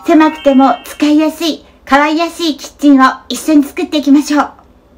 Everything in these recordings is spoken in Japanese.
狭くても使いやすい、可愛らしいキッチンを一緒に作っていきましょう。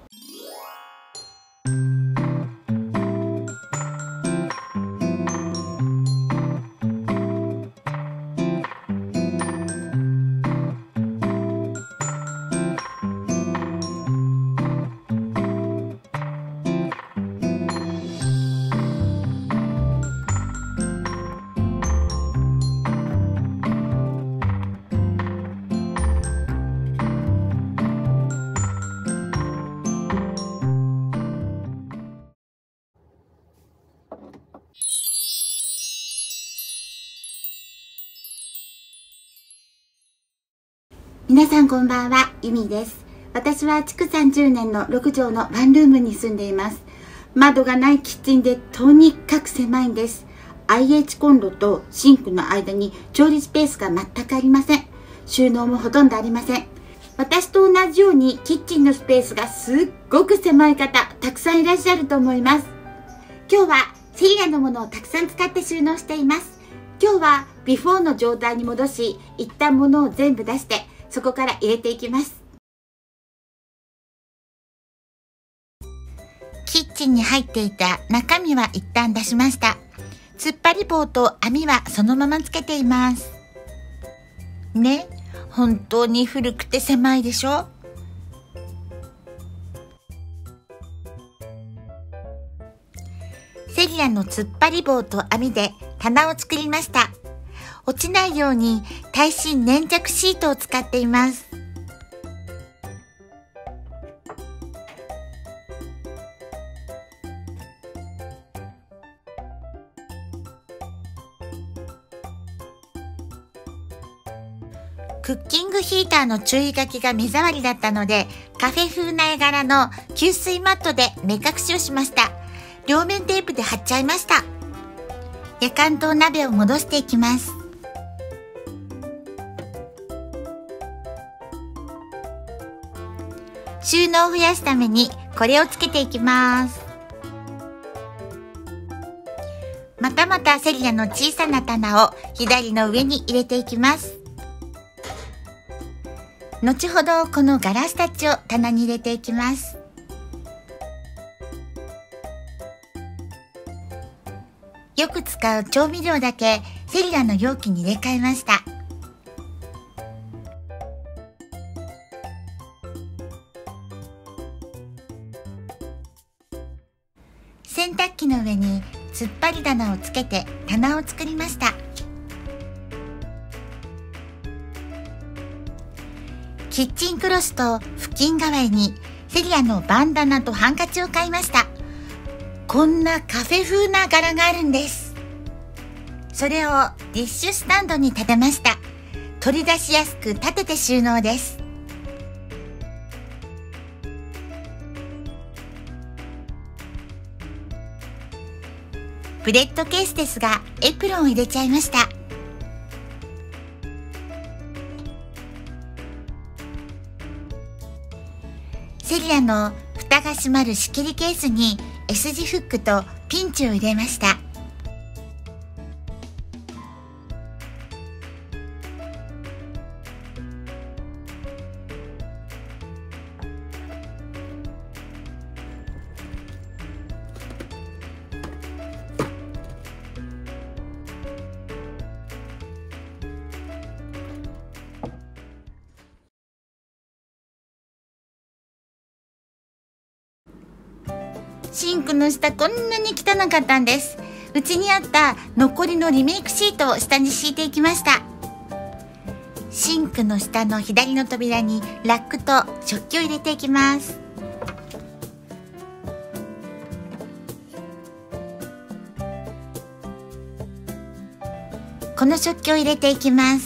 皆さんこんばんは、ゆみです。私は築30年の6畳のワンルームに住んでいます。窓がないキッチンでとにかく狭いんです。IH コンロとシンクの間に調理スペースが全くありません。収納もほとんどありません。私と同じようにキッチンのスペースがすっごく狭い方、たくさんいらっしゃると思います。今日はセリアのものをたくさん使って収納しています。今日はビフォーの状態に戻し、一旦物を全部出して、そこから入れていきます。キッチンに入っていた中身は一旦出しました。突っ張り棒と網はそのままつけています。ね、本当に古くて狭いでしょ？セリアの突っ張り棒と網で棚を作りました。落ちないように耐震粘着シートを使っています。クッキングヒーターの注意書きが目障りだったので、カフェ風な絵柄の吸水マットで目隠しをしました。両面テープで貼っちゃいました。夜間灯鍋を戻していきます。収納を増やすためにこれをつけていきます。またまたセリアの小さな棚を左の上に入れていきます。後ほどこのガラスたちを棚に入れていきます。よく使う調味料だけセリアの容器に入れ替えました。洗濯機の上に突っ張り棚をつけて棚を作りました。キッチンクロスと布巾代わりにセリアのバンダナとハンカチを買いました。こんなカフェ風な柄があるんです。それをディッシュスタンドに立てました。取り出しやすく立てて収納です。ブレッドケースですが、エプロンを入れちゃいました。セリアの蓋が閉まる仕切りケースに S 字フックとピンチを入れました。シンクの下こんなに汚かったんです。うちにあった残りのリメイクシートを下に敷いていきました。シンクの下の左の扉にラックと食器を入れていきます。この食器を入れていきます。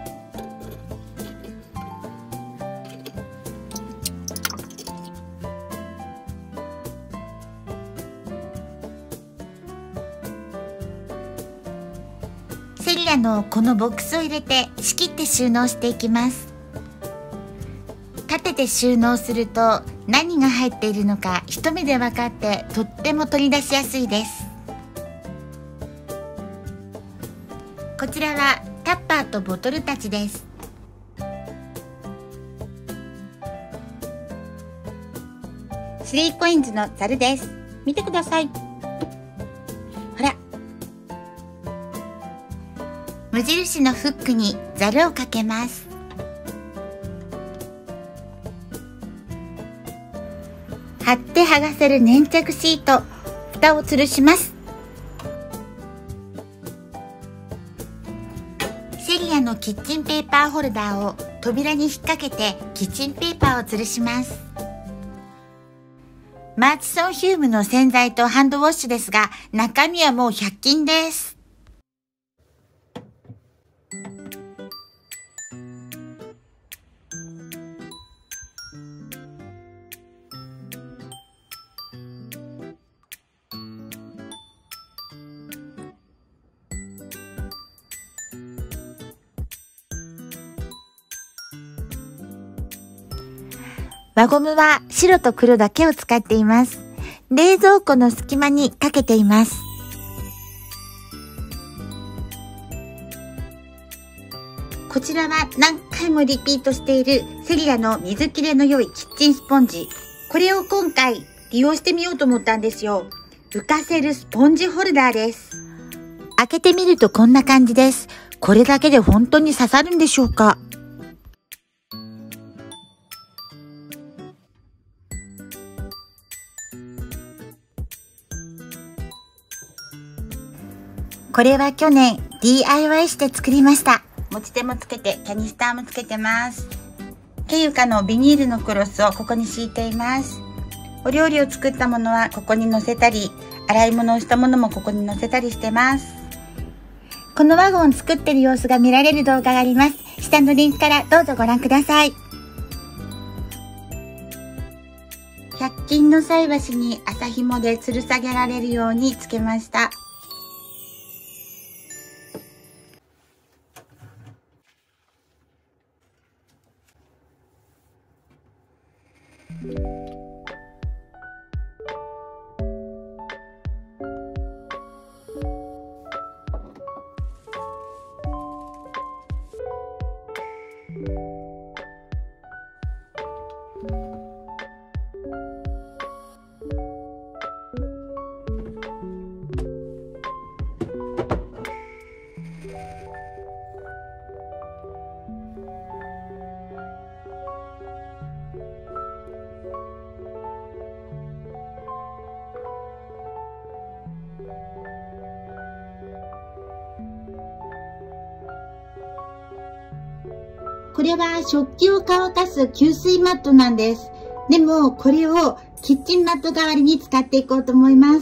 セリアのこのボックスを入れて仕切って収納していきます。立てて収納すると何が入っているのか一目で分かってとっても取り出しやすいです。こちらはタッパーとボトルたちです。 3COINS のザルです。見てください。ほら。無印のフックにザルをかけます。貼って剥がせる粘着シート、蓋を吊るします。セリアのキッチンペーパーホルダーを扉に引っ掛けてキッチンペーパーを吊るします。マーチソンヒュームの洗剤とハンドウォッシュですが、中身はもう100均です。輪ゴムは白と黒だけを使っています。冷蔵庫の隙間にかけています。こちらは何回もリピートしているセリアの水切れの良いキッチンスポンジ。これを今回利用してみようと思ったんですよ。浮かせるスポンジホルダーです。開けてみるとこんな感じです。これだけで本当に刺さるんでしょうか？これは去年 DIY して作りました。持ち手もつけて、キャニスターもつけてます。ケユカのビニールのクロスをここに敷いています。お料理を作ったものはここに乗せたり、洗い物をしたものもここに乗せたりしてます。このワゴンを作ってる様子が見られる動画があります。下のリンクからどうぞご覧ください。100均の菜箸に麻紐で吊る下げられるようにつけました。これは食器を乾かす吸水マットなんです。でもこれをキッチンマット代わりに使っていこうと思います。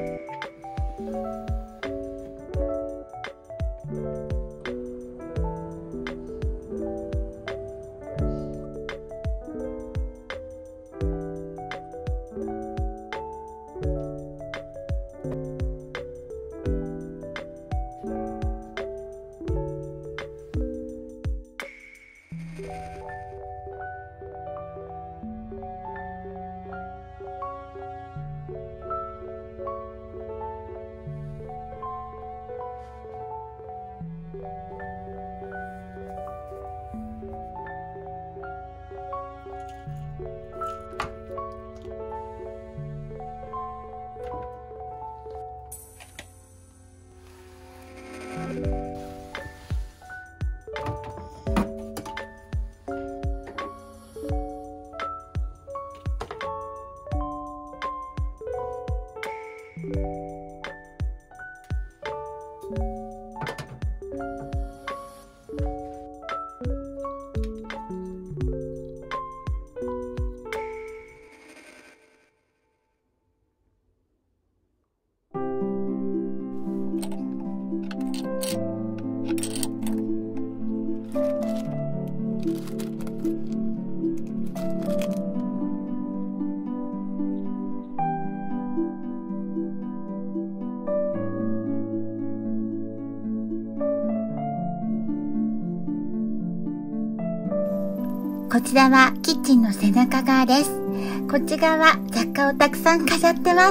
こちらはキッチンの背中側です。こっち側は雑貨をたくさん飾ってます。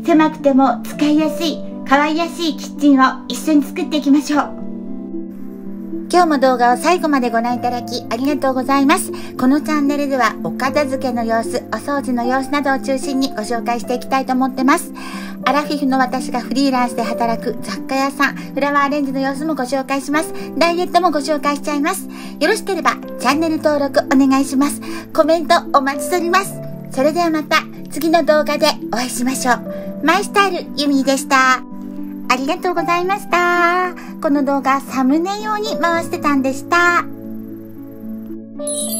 狭くても使いやすい、可愛らしいキッチンを一緒に作っていきましょう。今日も動画を最後までご覧いただきありがとうございます。このチャンネルではお片付けの様子、お掃除の様子などを中心にご紹介していきたいと思ってます。アラフィフの私がフリーランスで働く雑貨屋さん、フラワーアレンジの様子もご紹介します。ダイエットもご紹介しちゃいます。よろしければチャンネル登録お願いします。コメントお待ちしております。それではまた次の動画でお会いしましょう。マイスタイルユミでした。ありがとうございました。この動画サムネ用に回してたんでした。